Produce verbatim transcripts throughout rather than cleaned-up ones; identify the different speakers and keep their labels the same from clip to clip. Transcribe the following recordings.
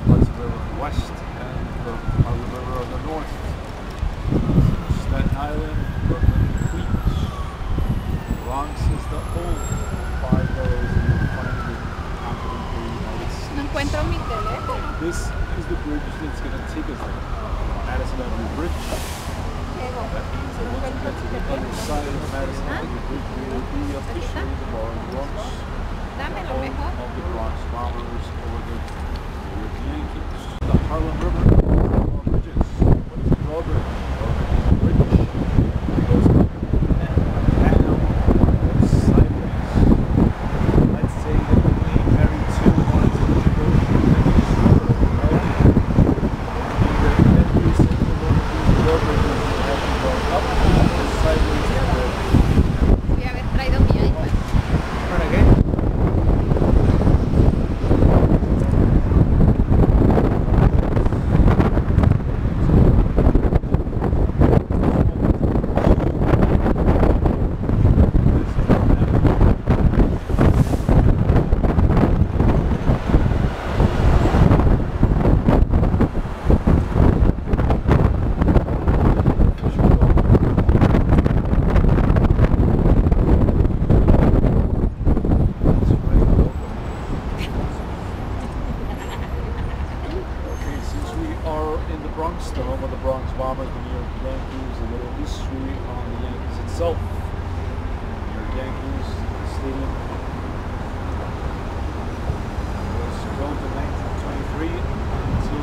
Speaker 1: Hudson River West and the Harlem River on the north. Staten Island, Brooklyn, Queens. Bronx is the old five boroughs you will find in the continent of the United States.
Speaker 2: No encuentro mi teléfono.
Speaker 1: This is the bridge that's going to take us there. Madison Avenue Bridge. That means that once we get to the other side of the Madison Avenue Bridge, we will be officially the bar in the Bronx. Home of the Bronx Bombers or the New York Yankees. The Harlem River bridges. What is the drawbridge? Well, the bridge goes up and down and sideways. Let's say that the main Mary two wanted to go to the Yankees River, right? Either every single one of these drawbridges will have to go up or sideways to the
Speaker 2: Voy a haber traído mi iPad.
Speaker 1: Turn again. Bronx, the home of the Bronx Bombers, the New York Yankees, a little history on the Yankees itself. New York Yankees Stadium was built in nineteen twenty-three until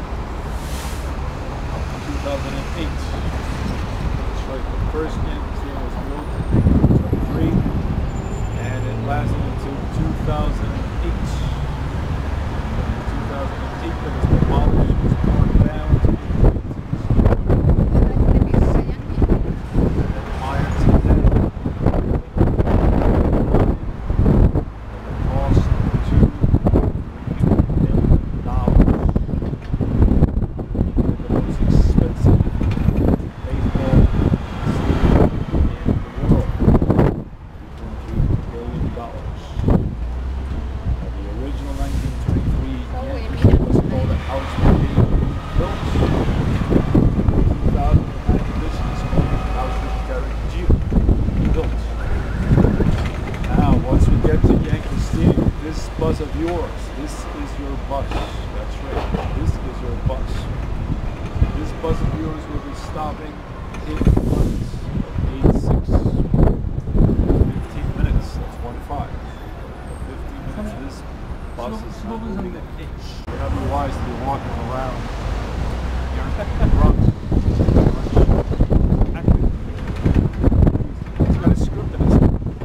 Speaker 1: two thousand eight. That's right, the first Yankee Stadium was built in nineteen twenty-three and it lasted until two thousand eight. In two thousand eight, it was demolished, it was torn down. Bus of yours. This is your bus. That's right. This is your bus. This bus of yours will be stopping in front of eight six. fifteen minutes. That's one five. fifteen minutes. This bus is not moving an inch. It would be wise to be walking around here in the Bronx. It's got a script in it.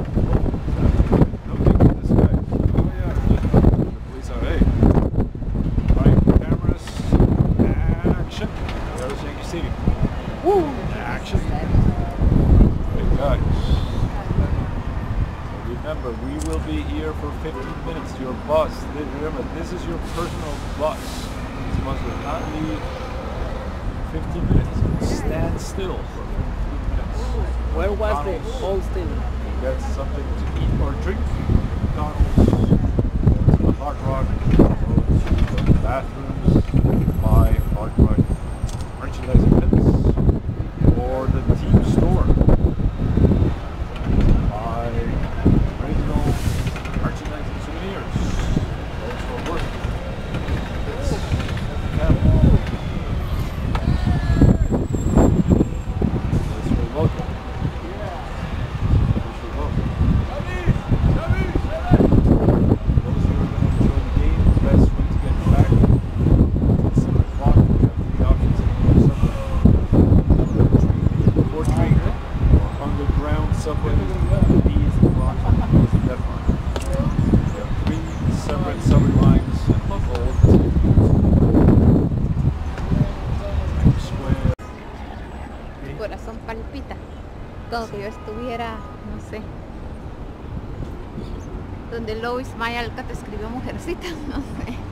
Speaker 1: Woo! Action! Hey guys, so remember, we will be here for fifteen minutes. Your bus, remember, this is your personal bus. This bus will not leave fifteen minutes. Stand still for fifteen minutes.
Speaker 3: Where was the whole thing?
Speaker 1: Get something to eat or drink. McDonald's, go to the Hard Rock, go to the bathrooms, buy Hard Rock merchandising pins. Or the team store. Buy original merchandising souvenirs. Those for work. It's family. Those for local. Those for local. Those who are going to enjoy the game, the best way to get back. It's seven o'clock. We have three options in the subway. Or train, or underground subway, B is the Bronx, and the is the Deadline. There are three separate subway lines and people Times Square.
Speaker 2: Mi corazón palpita. Como que yo estuviera, no sé, donde Lois Maya Alcott escribió Mujercita, no sé.